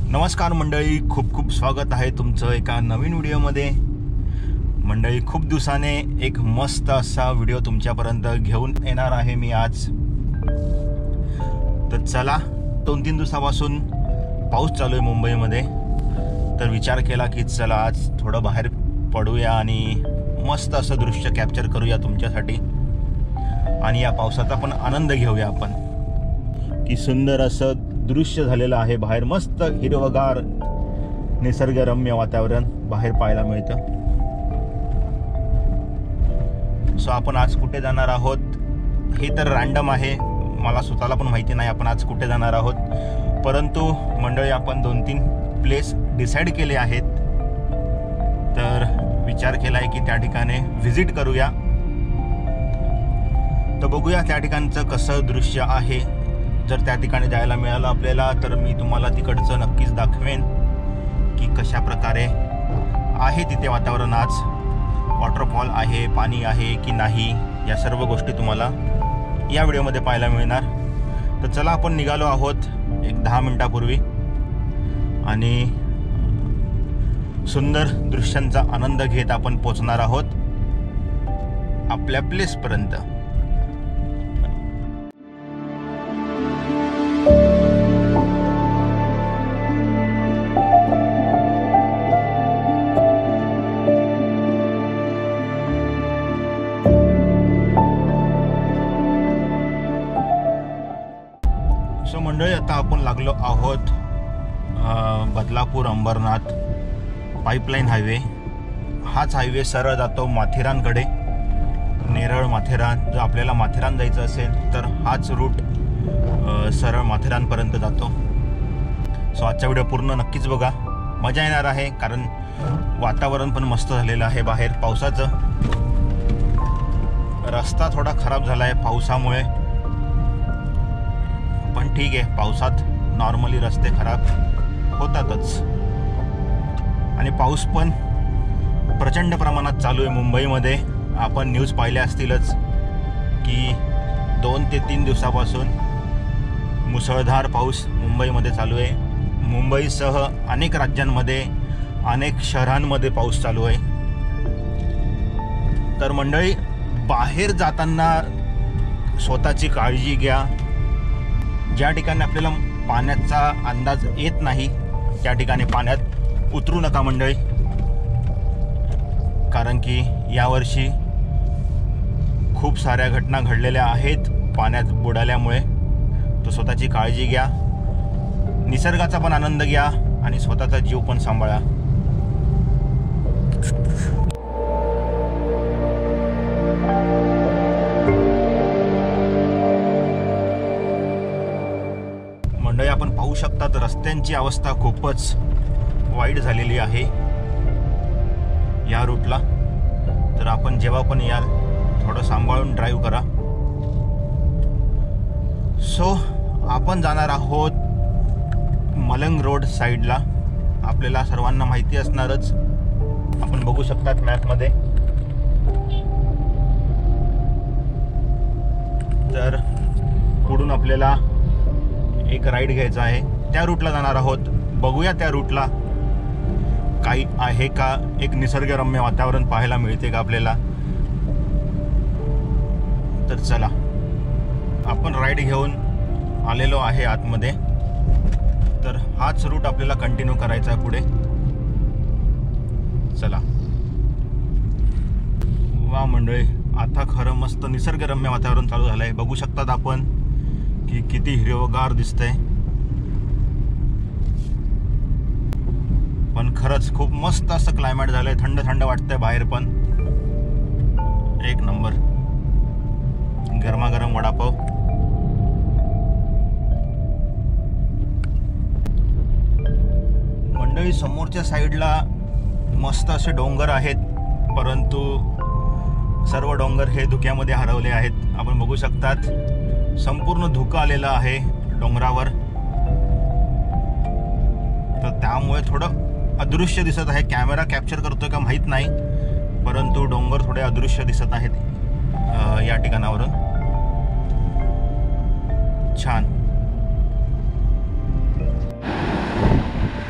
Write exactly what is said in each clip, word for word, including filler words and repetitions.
नमस्कार मंडळी, खूप खूप स्वागत आहे तुमचं एका नवीन व्हिडिओमध्ये। मंडळी, खूप दिवसाने एक मस्त असा व्हिडिओ तुमच्यापर्यंत घेऊन येणार आहे मी आज। तर चला, दोन तीन दिवसापासून पाऊस चालू आहे मुंबईमध्ये, तर विचार केला की चला आज थोडं बाहेर पडूया आणि मस्त असं दृश्य कॅप्चर करूया तुमच्यासाठी आणि या पावसाचा पण आनंद घेऊया आपण। की सुंदर असं दृश्य झालेलं आहे बाहेर, मस्त हिरवगार निसर्गरम्य वातावरण बाहेर पाहायला मिळतं। सो आपण आज कुठे जाणार आहोत हे तर रँडम आहे, मला स्वतःला पण माहिती नाही आपण आज कुठे जाणार आहोत, परंतु मंडळी आपण दोन तीन प्लेस डिसाईड केले आहेत। तर विचार केला आहे की त्या ठिकाणी व्हिजिट करूया, तर बघूया त्या ठिकाणचं कसं दृश्य आहे। जर त्या ठिकाणी जायला मिळालं आपल्याला तर मी तुम्हाला तिकडचं नक्कीच दाखवेन की कशा प्रकारे आहे तिथे वातावरण। आज वॉटरफॉल आहे, पाणी आहे की नाही, या सर्व गोष्टी तुम्हाला या व्हिडिओमध्ये पाहायला मिळणार। तर चला, आपण निघालो आहोत एक दहा मिनिटापूर्वी आणि सुंदर दृश्यांचा आनंद घेत आपण पोहोचणार आहोत आपल्या प्लेसपर्यंत। सो मंडळी, आता आपण लागलो आहोत बदलापूर अंबरनाथ पाईपलाईन हायवे। हाच हायवे सरळ जातो माथेरानकडे, नेरळ माथेरान। जर आपल्याला माथेरान जायचं असेल तर हाच रूट सरळ माथेरानपर्यंत जातो। सो आजचा व्हिडिओ पूर्ण नक्कीच बघा, मजा येणार आहे, कारण वातावरण पण मस्त झालेलं आहे बाहेर पावसाचं। रस्ता थोडा खराब झाला आहे पावसामुळे, पण ठीक आहे, पावसात नॉर्मली रस्ते खराब होतातच। आणि पाऊस पण प्रचंड प्रमाणात चालू आहे मुंबईमध्ये। आपण न्यूज पाहिल्या असतीलच की दोन ते तीन दिवसापासून मुसळधार पाऊस मुंबईमध्ये चालू आहे। मुंबईसह अनेक राज्यांमध्ये, अनेक शहरांमध्ये पाऊस चालू आहे। तर मंडळी, बाहेर जाताना स्वतःची काळजी घ्या। ज्या ठिकाणी आपल्याला पाण्याचा अंदाज येत नाही त्या ठिकाणी पाण्यात उतरू नका मंडळी, कारण की यावर्षी खूप साऱ्या घटना घडलेल्या आहेत पाण्यात बुडाल्यामुळे। तर स्वतःची काळजी घ्या, निसर्गाचा पण आनंद घ्या आणि स्वतःचा जीव पण सांभाळा। मंडळी, आपण पाहू शकता तर रस्त्यांची अवस्था खूपच वाईट झालेली आहे या रूटला। तर आपण जेव्हा पण याल थोडं सांभाळून ड्राईव्ह करा। सो आपण जाणार आहोत मलंग रोड साईडला, आपल्याला सर्वांना माहिती असणारच, आपण बघू शकतात मॅपमध्ये। तर पुढून आपल्याला एक राईड घ्यायचा आहे, त्या रूटला जाणार आहोत। बघूया त्या रूटला काही आहे का, एक निसर्गरम्य वातावरण पाहायला मिळते का आपल्याला। तर चला, आपण राईड घेऊन आलेलो आहे आतमध्ये, तर हाच रूट आपल्याला कंटिन्यू करायचा आहे पुढे। चला। वा मंडळी, आता खरं मस्त निसर्गरम्य वातावरण चालू झालं आहे। बघू शकतात आपण की किती हिरवगार दिसतंय, पण खरंच खूप मस्त असं क्लायमेट झालंय, थंड थंड वाटतंय बाहेर पण, एक नंबर। गरमागरम वडापाव। मंडळी, समोरच्या साईडला मस्त असे डोंगर आहेत, परंतु सर्व डोंगर हे धुक्यामध्ये हरवले आहेत। आपण बघू शकतात संपूर्ण धुकं आलेलं आहे डोंगरावर, तर त्यामुळे थोडं अदृश्य दिसत आहे। कॅमेरा कॅप्चर करतोय का माहीत नाही, परंतु डोंगर थोडे अदृश्य दिसत आहेत या ठिकाणावरून। छान।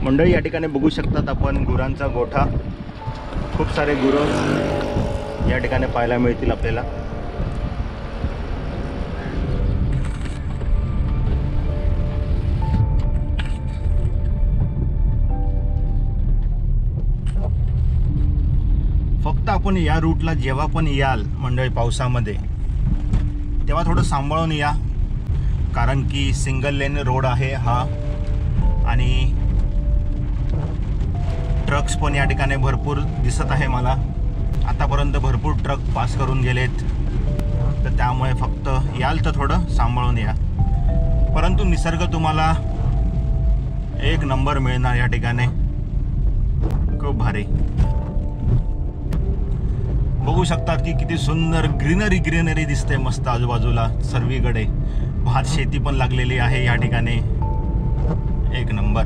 मंडळी या ठिकाणी बघू शकतात आपण गुरांचा गोठा, खूप सारे गुरं या ठिकाणी पाहायला मिळतील आपल्याला। फक्त आपण या रूटला जेव्हा पण याल मंडळी पावसामध्ये तेव्हा थोडं सांभाळून या, कारण की सिंगल लेन रोड आहे हा आणि ट्रक्स पण या ठिकाणी भरपूर दिसत आहे मला। आतापर्यंत भरपूर ट्रक पास करून गेलेत, तर त्यामुळे फक्त याल तर थोडं सांभाळून या। परंतु निसर्ग तुम्हाला एक नंबर मिळणार या ठिकाणी, खूप भारी। बघू शकतात की किती सुंदर ग्रीनरी ग्रीनरी दिसते मस्त आजूबाजूला सर्वीकडे। भात शेती पण लागलेली आहे या ठिकाणी, एक नंबर।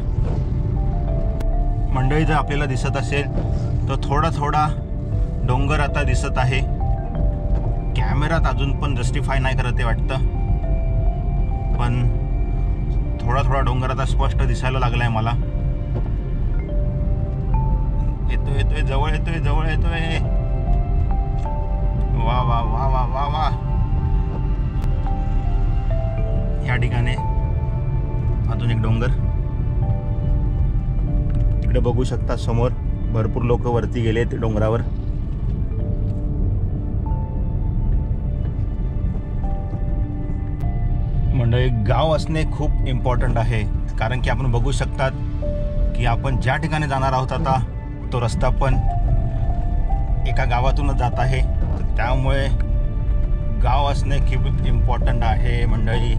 मंडळी जर आपल्याला दिसत असेल तर थोडा थोडा डोंगर आता दिसत आहे। कॅमेरात अजून पण जस्टिफाय नाही करत आहे वाटतं, पण थोडा थोडा डोंगर आता स्पष्ट दिसायला लागलाय मला। येतोय येतोय जवळ येतोय जवळ येतोय। वा वा वा वा वा वा। या ठिकाणी अजून एक डोंगर, तिकडे बघू शकता समोर भरपूर लोक वरती गेले ते डोंगरावर। मंडळी गाव असणे खूप इम्पॉर्टंट आहे, कारण की आपण बघू शकतात की आपण ज्या ठिकाणी जाणार आहोत आता तो रस्ता पण एका गावातूनच जात आहे, तर त्यामुळे गाव असणे खूप इम्पॉर्टंट आहे मंडळी।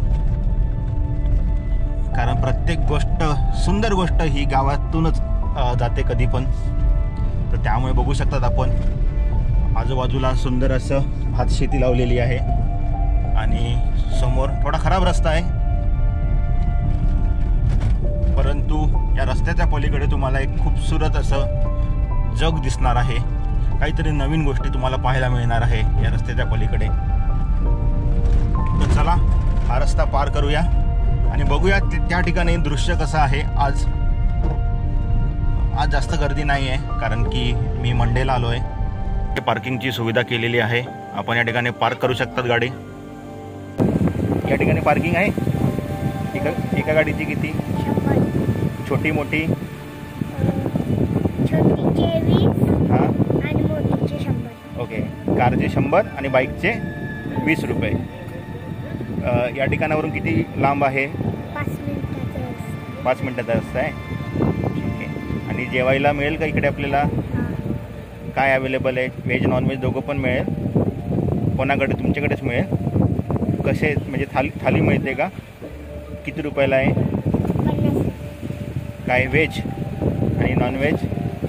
कारण प्रत्येक गोष्ट, सुंदर गोष्ट ही गावातूनच जाते कधी पण, तर त्यामुळे बघू शकतात आपण आजूबाजूला सुंदर असं भात शेती लावलेली आहे आणि समोर थोडा खराब रस्ता आहे, परंतु या रस्त्याच्या पलीकडे तुम्हाला एक खूपसूरत असं जग दिसणार आहे। काहीतरी नवीन गोष्टी तुम्हाला पाहायला मिळणार आहे या रस्त्याच्या पलीकडे। तर चला हा रस्ता पार करूया आणि बघूया त्या ठिकाणी दृश्य कसं आहे। आज आज जास्त गर्दी नाही आहे, कारण की मी मंडेला आलो आहे। पार्किंगची सुविधा केलेली आहे, आपण या ठिकाणी पार्क करू शकतात गाडी। या ठिकाणी पार्किंग आहे। एका एका गाडीची किती? छोटी मोठी? हां ओके, कारचे शंभर आणि बाईकचे वीस रुपये। या ठिकाणावरून किती लांब आहे? पाच मिनिटाचा रस्ता आहे, ठीक आहे। आणि जेवायला मिळेल का इकडे आपल्याला? काय अवेलेबल आहे? व्हेज नॉनव्हेज दोघं पण मिळेल? कोणाकडे? तुमच्याकडेच मिळेल? कसे म्हणजे थाली थाली मिळते का? किती रुपयाला आहे? काय व्हेज आणि नॉनव्हेज?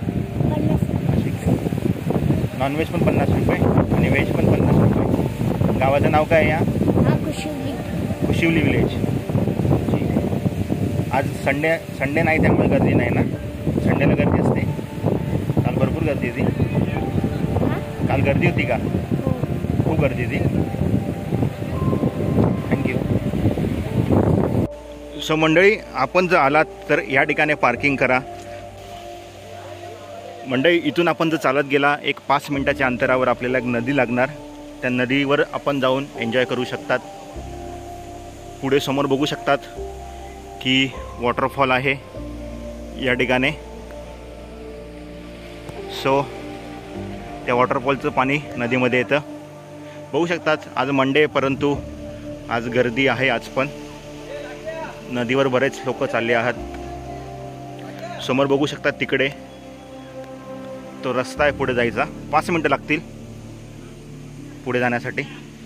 नॉनव्हेज पण पन्नास रुपये आणि व्हेज पण पन्नास रुपये। गावाचं नाव काय या? कुशिवली विलेज, ठीक आहे। आज संडे संडे नाही त्यामुळे गर्दी नाही ना? संडेला गर्दी असते? काल भरपूर गर्दी होती, काल गर्दी होती का? खूप गर्दी होती, थँक्यू। सो मंडळी, आपण जर आलात तर या ठिकाणी पार्किंग करा। मंडळी इथून आपण जर चालत गेला एक पाच मिनटाच्या अंतरावर आपल्याला एक नदी लागणार, त्या नदीवर आपण जाऊन एन्जॉय करू शकतात। पुढे समोर बघू शकतात की वॉटरफॉल आहे या ठिकाणी। सो त्या वॉटरफॉलचं पाणी नदीमध्ये येतं, बघू शकतात। आज मंडे परंतु आज गर्दी आहे। आज पण नदीवर बरेच लोक चालले आहात। समोर बघू शकतात तिकडे तो रस्ता आहे पुढे जायचा, पाच मिनटं लागतील पुढे जाण्यासाठी।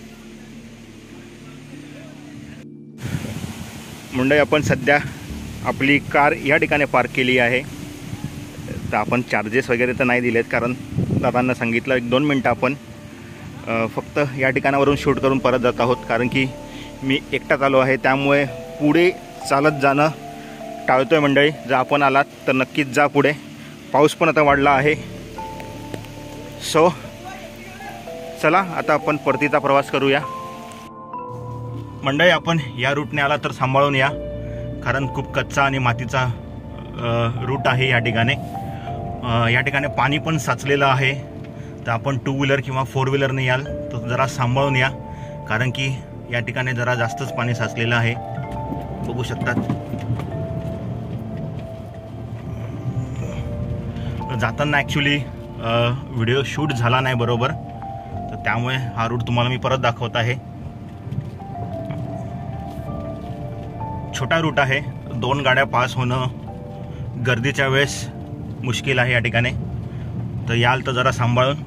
मंडळी आपण सध्या आपली कार या ठिकाणी पार्क केली आहे, तर आपण चार्जेस वगैरे तर नाही दिलेत, कारण दादांना सांगितलं एक दोन मिनटं आपण फक्त या ठिकाणावरून शूट करून परत जात आहोत, कारण की मी एकटाच आलो आहे, त्यामुळे पुढे चालत जाणं टाळतोय। मंडळी जर आपण आलात तर नक्कीच जा पुढे, पाऊस पण आता वाढला आहे। सो चला आता आपण परतीचा प्रवास करूया। मंडळी आपण या रूटने आला तर सांभाळून या, कारण खूप कच्चा आणि मातीचा रूट आहे या ठिकाणी. या ठिकाणी पाणी पण साचलेलं आहे, तर आपण टू व्हीलर किंवा फोर व्हीलरने याल तर जरा सांभाळून या, कारण की या ठिकाणी जरा जास्तच पाणी साचलेलं आहे. बघू शकतात. जाताना ॲक्च्युली व्हिडिओ शूट झाला नाही बरोबर, तर त्यामुळे हा रूट तुम्हाला मी परत दाखवत आहे. छोटा रूट आहे, दोन गाड्या पास होणं गर्दीच्या वेळेस मुश्किल आहे या ठिकाणी, तर याल तर जरा सांभाळून.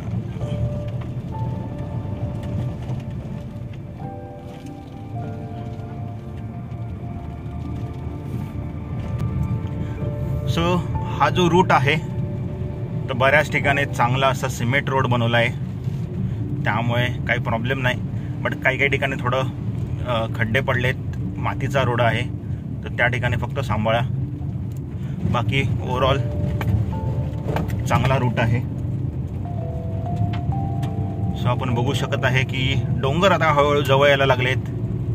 सो हा जो रूट आहे तर बऱ्याच ठिकाणी चांगला असा सिमेंट रोड बनवला आहे, त्यामुळे काही प्रॉब्लेम नाही. बट काही काही ठिकाणी थोडं खड्डे पडलेत, मातीचा रोड आहे, तर त्या ठिकाणी फक्त सांभाळा. बाकी ओव्हरऑल चांगला रूट आहे. सो आपण बघू शकत आहे की डोंगर आता हळूहळू जवळ यायला लागलेत.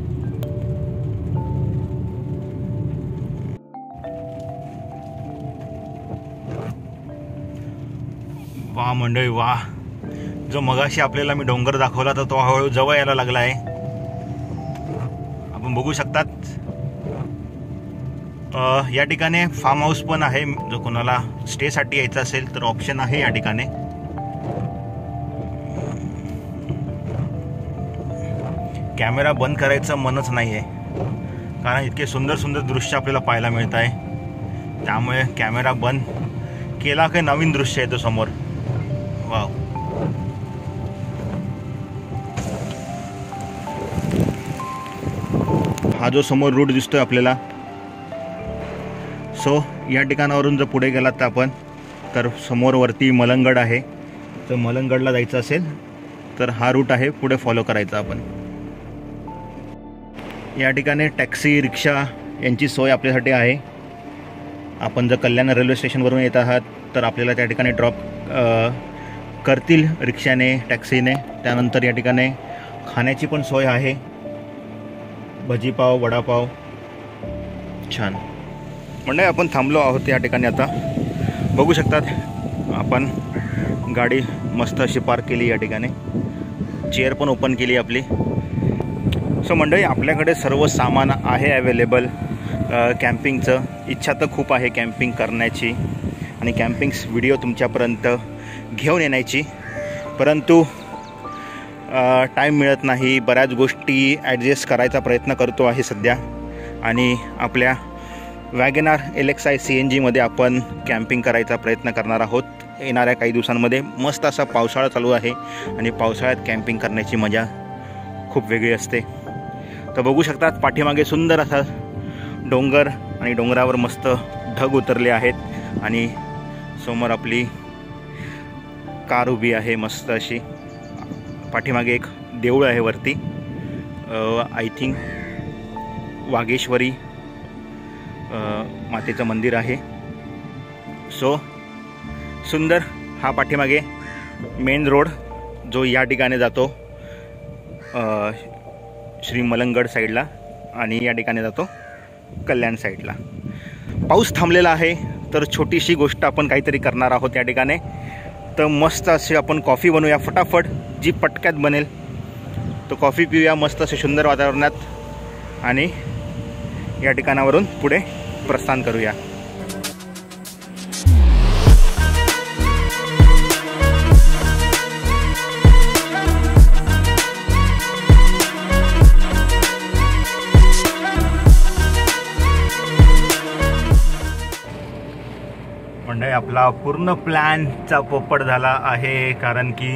वा मंडळी वा, जो मगाशी आपल्याला मी डोंगर दाखवला तर तो हळूहळू जवळ यायला लागला आहे. आपण बघू शकतात. या ठिकाणी फार्म हाऊस पण आहे, जो कोणाला स्टेसाठी यायचं असेल तर ऑप्शन आहे या ठिकाणी. कॅमेरा बंद करायचं मनच नाही आहे, कारण इतके सुंदर सुंदर दृश्य आपल्याला पाहायला मिळत आहे. त्यामुळे कॅमेरा बंद केला काही नवीन दृश्य येतो समोर. वाव, हा जो समोर रूट दिसतोय आपल्याला, सो या ठिकाणावरून जर पुढे गेलात तर आपण तर समोर वरती मलंगड आहे. तर मलंगडला जायचं असेल तर हा रूट आहे, पुढे फॉलो करायचा आपण. या ठिकाणी टॅक्सी रिक्षा यांची सोय आपल्यासाठी आहे. आपण जर कल्याण रेल्वे स्टेशनवरून येत आहात तर आपल्याला त्या ठिकाणी ड्रॉप करतील रिक्षाने, टॅक्सीने. त्यानंतर या ठिकाणी खाण्याची पण सोय आहे, भजीपाव, वडापाव. छान. म्हणजे आपण थांबलो आहोत या ठिकाणी. आता बघू शकतात आपण गाडी मस्त अशी पार्क केली या ठिकाणी, चेअर पण ओपन केली आपली. सो मंडळी, आपल्याकडे सर्व सामान आहे अवेलेबल कॅम्पिंगचं. इच्छा तर खूप आहे कॅम्पिंग करण्याची आणि कॅम्पिंग्स व्हिडिओ तुमच्यापर्यंत घेऊन येण्याची, परंतु टाईम मिळत नाही. बऱ्याच गोष्टी ॲडजस्ट करायचा प्रयत्न करतो आहे सध्या. आणि आपल्या WagonR L X I C N जीमध्ये आपण कॅम्पिंग करायचा प्रयत्न करणार आहोत येणाऱ्या काही दिवसांमध्ये. मस्त असा पावसाळा चालू आहे आणि पावसाळ्यात कॅम्पिंग करण्याची मजा खूप वेगळी असते. तर बघू शकतात पाठीमागे सुंदर असा डोंगर आणि डोंगरावर मस्त ढग उतरले आहेत आणि समोर आपली कार उभी आहे मस्त अशी. पाठीमागे एक देऊळ आहे वरती, आय थिंक वागेश्वरी मातेचं मंदिर आहे. सो सुंदर हा पाठीमागे मेन रोड जो या ठिकाणी जातो श्री मलंगड साईडला आणि या ठिकाणी जातो कल्याण साईडला. पाऊस थांबलेला आहे, तर छोटीशी गोष्ट आपण काहीतरी करणार आहोत या ठिकाणी. तर मस्त अशी आपण कॉफी बनवूया फटाफट, जी पटक्यात बनेल. तो कॉफी पिऊया मस्त असे सुंदर वातावरणात आणि या ठिकाणावरून पुढे प्रस्थान करूया. म्हणजे आपला पूर्ण प्लॅनचा पोपट झाला आहे, कारण की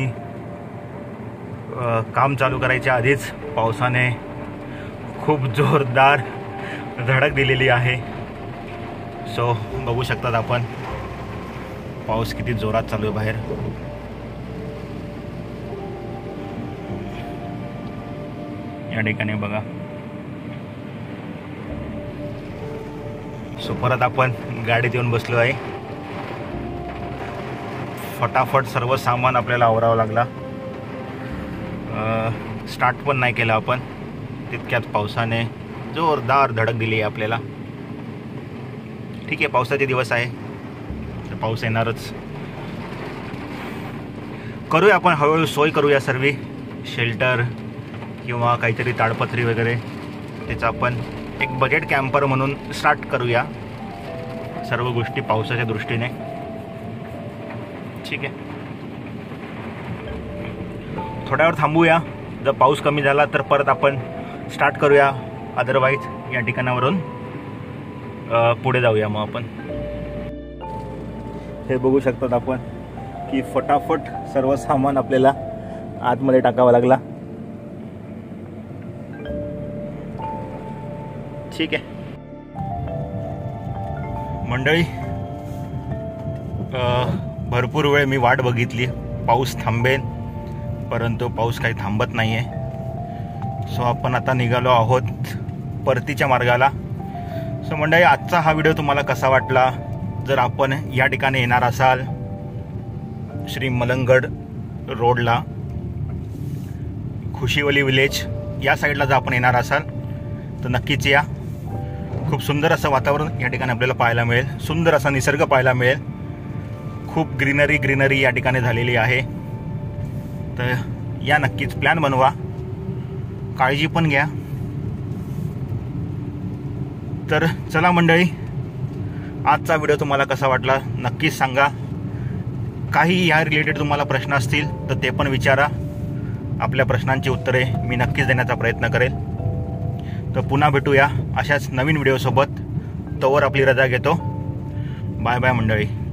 काम चालू करायच्या आधीच पावसाने खूप जोरदार धडक दिलेली आहे. सो बघू शकतात आपण पाऊस किती जोरात चालू आहे बाहेर. या ठिकाणी बघा. सो परत आपण गाडीत येऊन बसलो आहे. फटाफट सर्व सामान आपल्याला आवरावं लागला. स्टार्ट पण नाही केलं आपण, तितक्यात पावसाने जोरदार धडक दिली आहे आपल्याला. ठीक आहे, पावसाचे दिवस आहे तर पाऊस येणारच. करूया आपण हळूहळू सोय करूया सर्व, शेल्टर किंवा काहीतरी ताडपत्री वगैरे, त्याचा आपण एक बजेट कॅम्पर म्हणून स्टार्ट करूया सर्व गोष्टी पावसाच्या दृष्टीने. ठीक आहे, थोड्या वेळ थांबूया. जर पाऊस कमी झाला तर परत आपण स्टार्ट करूया, अदरवाईज या ठिकाणावरून पुढे जाऊया. मग आपण हे बघू शकतात आपण की फटाफट सर्व सामान आपल्याला आतमध्ये टाकावं लागला. ठीक आहे मंडळी, भरपूर वेळ मी वाट बघितली पाऊस थांबेल, परंतु पाऊस काही थांबत नाही आहे. सो आपण आता निघालो आहोत परतीच्या मार्गाला. सो मंडळी, आजचा हा व्हिडिओ तुम्हाला कसा वाटला? जर आपण या ठिकाणी येणार असाल, श्री मलंगगड रोडला खुशीवली विलेज या साईडला जर आपण येणार असाल तर नक्कीच या. खूप सुंदर असं वातावरण या ठिकाणी आपल्याला पाहायला मिळेल, सुंदर असा निसर्ग पाहायला मिळेल. खूप ग्रीनरी ग्रीनरी या ठिकाणी झालेली आहे. तर या नक्कीच, प्लॅन बनवा, काळजी पण घ्या. तर चला मंडळी, आजचा व्हिडिओ तुम्हाला कसा वाटला नक्कीच सांगा. काही या रिलेटेड तुम्हाला प्रश्न असतील तर ते पण विचारा. आपल्या प्रश्नांची उत्तरे मी नक्कीच देण्याचा प्रयत्न करेल. तर पुन्हा भेटूया अशाच नवीन व्हिडिओसोबत. तोवर आपली रजा घेतो. बाय बाय मंडळी.